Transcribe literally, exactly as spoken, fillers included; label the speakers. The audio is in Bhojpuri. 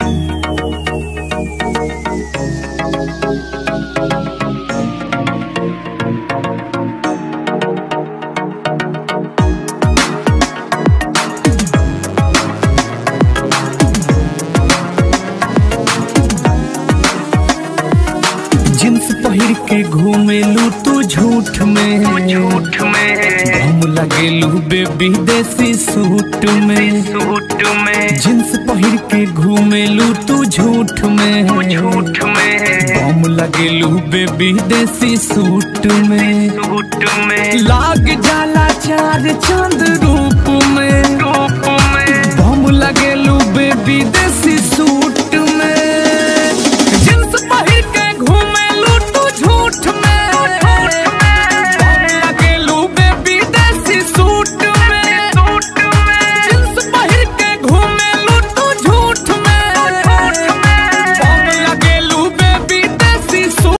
Speaker 1: जींस पहिर के घूमेलू तू झूठ में,
Speaker 2: झूठ में
Speaker 1: हम लगेलू बेबी देसी सूट में,
Speaker 2: सूट में
Speaker 1: जींस पहिर के घूमेलू तू झूठ में,
Speaker 2: झूठ में
Speaker 1: हम लगेलू बेबी देसी सूट में,
Speaker 2: सूट में
Speaker 1: लाग जाला चार चांद रूप में,
Speaker 2: रूप में
Speaker 1: हम लगेलू बेबी